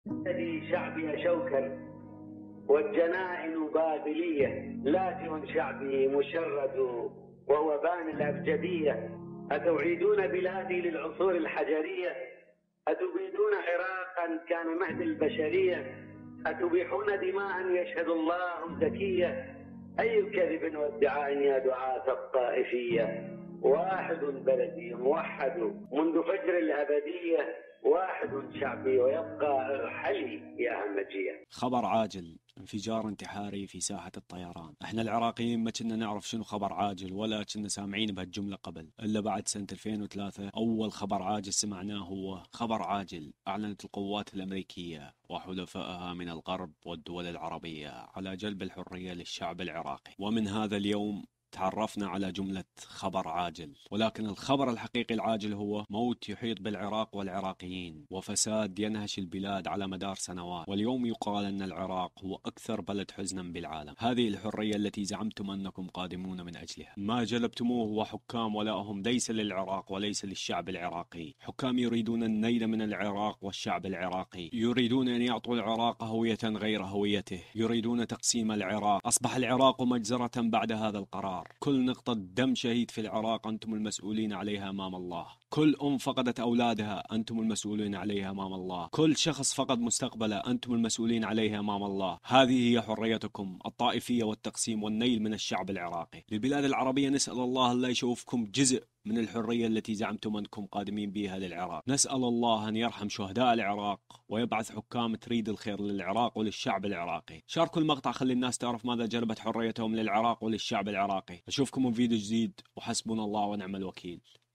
يدي شعبي شوكا والجنائن بابلية، لاجئ شعبي مشرد وهو بان الأبجدية. أتعيدون بلادي للعصور الحجرية؟ أتبيدون عراقا كان مهد البشرية؟ أتبيحون دماء يشهد الله زكية؟ أي كذب وادعاء يا دعاة الطائفية؟ واحد بلدي موحد منذ فجر الأبدية، واحد شعبي ويبقى ارحلي يا همجية. خبر عاجل: انفجار انتحاري في ساحة الطيران. احنا العراقيين ما كنا نعرف شنو خبر عاجل ولا كنا سامعين بهالجملة قبل، الا بعد سنة 2003 اول خبر عاجل سمعناه هو خبر عاجل اعلنت القوات الامريكية وحلفائها من الغرب والدول العربية على جلب الحرية للشعب العراقي. ومن هذا اليوم تعرفنا على جملة خبر عاجل، ولكن الخبر الحقيقي العاجل هو موت يحيط بالعراق والعراقيين وفساد ينهش البلاد على مدار سنوات. واليوم يقال أن العراق هو أكثر بلد حزنا بالعالم. هذه الحرية التي زعمتم أنكم قادمون من أجلها ما جلبتموه وحكام ولاءهم ليس للعراق وليس للشعب العراقي. حكام يريدون النيل من العراق والشعب العراقي، يريدون أن يعطوا العراق هوية غير هويته، يريدون تقسيم العراق. أصبح العراق مجزرة بعد هذا القرار. كل نقطة دم شهيد في العراق أنتم المسؤولين عليها أمام الله. كل فقدت أولادها أنتم المسؤولين عليها أمام الله. كل شخص فقد مستقبله أنتم المسؤولين عليها أمام الله. هذه هي حريتكم الطائفية والتقسيم والنيل من الشعب العراقي. للبلاد العربية نسأل الله لا يشوفكم جزء من الحرية التي زعمتم أنكم قادمين بها للعراق. نسأل الله أن يرحم شهداء العراق ويبعث حكام تريد الخير للعراق وللشعب العراقي. شاركوا المقطع، خلي الناس تعرف ماذا جلبت حريتهم للعراق وللشعب العراقي. أشوفكم في فيديو جديد وحسبنا الله ونعم الوكيل.